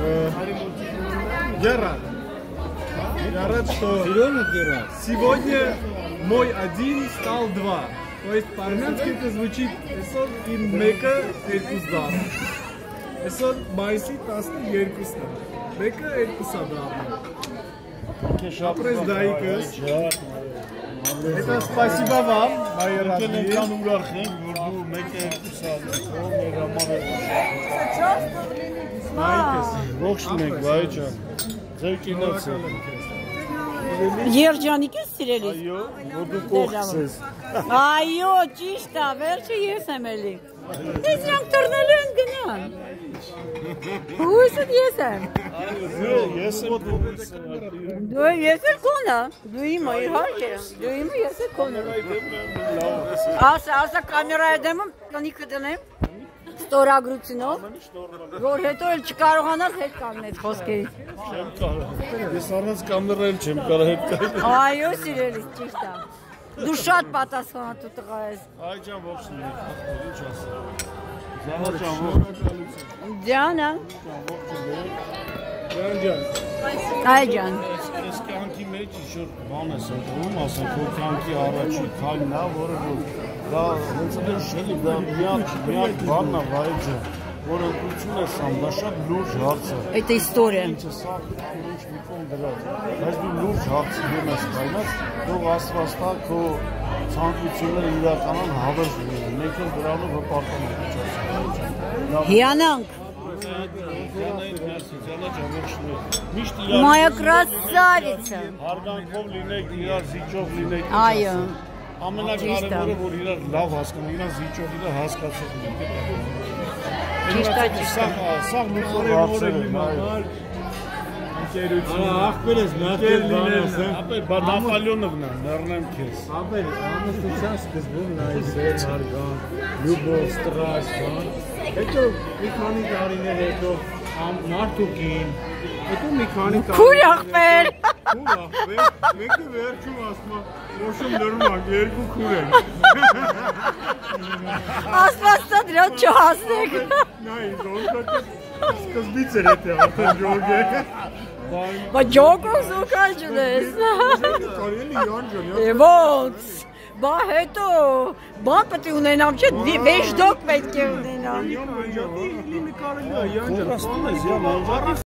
Гера, я рад, что сегодня мой один стал два. То есть по-армянски это звучит «Эсор им мека эркуздар». «Эсор майси тасны еркусна». Мека эркусадар. Опрездайкас. Это спасибо вам, мои родные. Երջանիկ ես սիրելիս։ Այո, ճիշտ է, վերջը ես եմ էլի։ Ես նրանք թռնելու են գնան։ Հույսդ ես եմ։ Դու ես էլ կոնը։ Դու իմը իհարկե։ Դու իմը ես էլ կոնը։ Ասա կամերայի դեմում կնիքը դնեմ։ Ստորագրությունով, որ հետո էլ չկարողանաս հետ կանգնել խոսքերից։ Չեմ կարող։ Ես առանց կամերայել չեմ կարող հետ կանգնել։ Այո, սիրելիս, ճիշտ է։ Դու շատ պատասխանատու տղա ես։ Այ ջան, ողջույն։ Ինչ ասեմ։ Զահա ջան, ողջույն։ Ջանա։ Ջան։ Այ ջան։ Ես կյանքի մեջ ինչ-որ բան ես ընդունում, ասեմ, քո կյանքի առաջի քայլն է, որը դա հենց էլ շելի, դա միակ բանն է, վայ ջան, որ ընդունություն ես անում, դա շատ լուրջ հարց է։ Это история։ Ինչը սա ինչ մի կողմ դրած, բայց դու լուրջ հարցում ես կայնած, թող Աստված տա քո ցանկությունները իրականան հավերժ լինեն, մենք էլ դրանով հպարտանք ինչ ասեմ։ Հիանանք։ Моя красавица։ Հարգանքով լինեք, իրար զիջով լինեք։ Այո։ Ամենակարևորը, որ իրար լավ հասկանան, իրար զիջով իրար հասկացող լինեք։ Ճիշտ է։ Սա կարևոր է իմանալ։ Ախպեր ես, նատել բան ասեմ։ Բա Նապոլեոնովն է, մեռնեմ քեզ։ Ապեր, ամուսնության սկզբում նայես հարգանք, լյուբով, ստրաս, բան։ Հետո մի քանի տարիներ հետո մարդուկին, հետո մի քանի տարիներ։ Քուր ախպեր։ Քուր ախպեր, մեկը վերջում ասում է, ոշում լրում ենք, երկու քուր ենք։ Աստվածա դրան չհասնեք։ Նայ, ոնց սկզբից էր էդ արդեն ջոգ է։ Բա ջոգով զուգալ ջնես։ Կարելի Իոան ջան։ Ոնց։ Բա հետո բան պետք է ունենամ չէ, վեժդոկ պետք է ունենամ։ Իոան ջան, լինի կարելի է Իոան ջան։